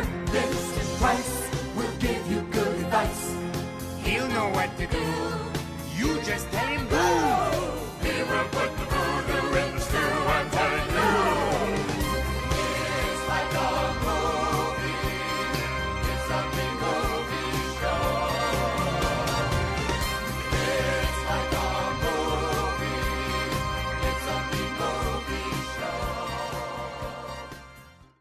Mr. Price will give you good advice. He'll know what to do. You just tell him go.